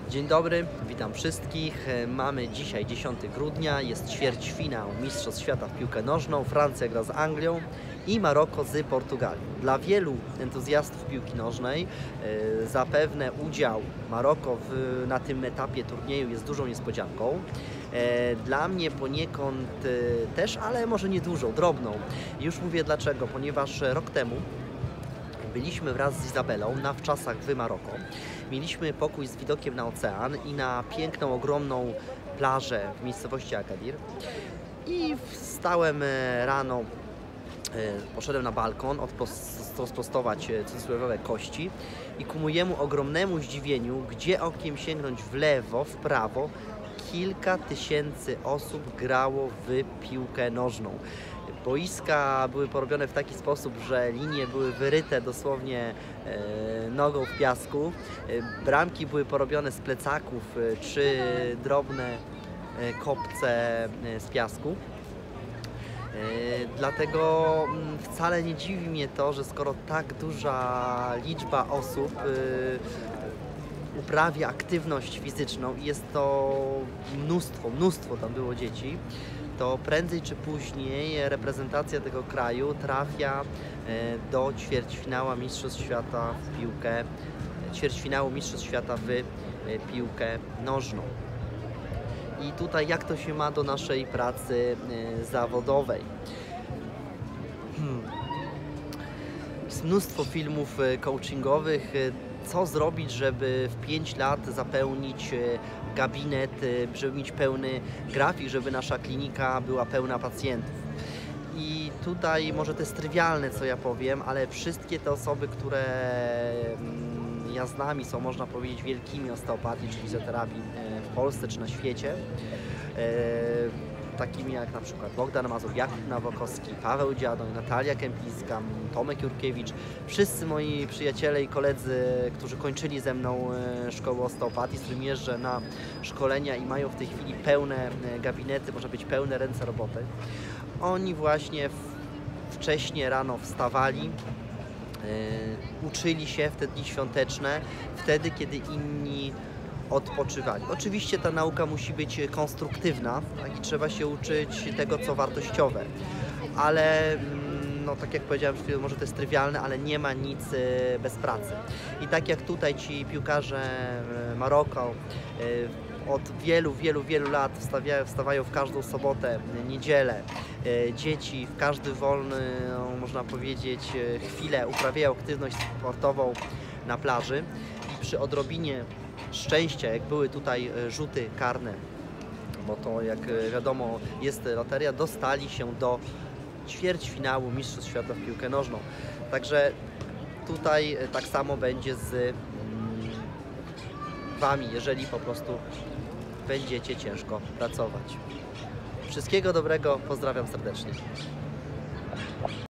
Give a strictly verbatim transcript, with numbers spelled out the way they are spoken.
Dzień dobry, witam wszystkich. Mamy dzisiaj dziesiątego grudnia, jest ćwierćfinał Mistrzostw Świata w piłkę nożną. Francja gra z Anglią i Maroko z Portugalią. Dla wielu entuzjastów piłki nożnej e, zapewne udział Maroko w, na tym etapie turnieju jest dużą niespodzianką. E, dla mnie poniekąd e, też, ale może nie dużą, drobną. Już mówię dlaczego, ponieważ rok temu byliśmy wraz z Izabelą na wczasach w Maroko. Mieliśmy pokój z widokiem na ocean i na piękną, ogromną plażę w miejscowości Agadir. I wstałem rano, poszedłem na balkon rozprostować cudzysłowiowe kości i ku mojemu ogromnemu zdziwieniu, gdzie okiem sięgnąć w lewo, w prawo, kilka tysięcy osób grało w piłkę nożną. Boiska były porobione w taki sposób, że linie były wyryte dosłownie e, nogą w piasku. E, bramki były porobione z plecaków e, czy drobne e, kopce e, z piasku. E, dlatego m, wcale nie dziwi mnie to, że skoro tak duża liczba osób e, uprawia aktywność fizyczną i jest to mnóstwo, mnóstwo tam było dzieci, to prędzej czy później reprezentacja tego kraju trafia do ćwierćfinału Mistrzostw Świata w piłkę, ćwierćfinału Mistrzostw Świata w piłkę nożną. I tutaj jak to się ma do naszej pracy zawodowej? Hmm. Jest mnóstwo filmów coachingowych, co zrobić, żeby w pięć lat zapełnić gabinet, żeby mieć pełny grafik, żeby nasza klinika była pełna pacjentów. I tutaj może to jest trywialne, co ja powiem, ale wszystkie te osoby, które ja znam i są, można powiedzieć, wielkimi osteopatii czy fizjoterapii w Polsce czy na świecie, takimi jak na przykład Bogdan Mazur, Jakub Nawokowski, Paweł Dziadoń, Natalia Kępińska, Tomek Jurkiewicz, wszyscy moi przyjaciele i koledzy, którzy kończyli ze mną szkołę osteopatii, z którymi jeżdżę na szkolenia i mają w tej chwili pełne gabinety, można być pełne ręce roboty. Oni właśnie wcześnie rano wstawali, Yy, uczyli się w te dni świąteczne, wtedy kiedy inni odpoczywali. Oczywiście ta nauka musi być konstruktywna, tak, i trzeba się uczyć tego, co wartościowe, ale no, tak jak powiedziałem, może to jest trywialne, ale nie ma nic bez pracy. I tak jak tutaj ci piłkarze Maroko od wielu, wielu, wielu lat wstawiają, wstawają w każdą sobotę, niedzielę, dzieci w każdy wolny, no, można powiedzieć, chwilę uprawiają aktywność sportową na plaży i przy odrobinie szczęścia, jak były tutaj rzuty karne, bo to jak wiadomo jest loteria, dostali się do ćwierćfinału Mistrzostw Świata w piłkę nożną. Także tutaj tak samo będzie z Wami, jeżeli po prostu będziecie ciężko pracować. Wszystkiego dobrego, pozdrawiam serdecznie.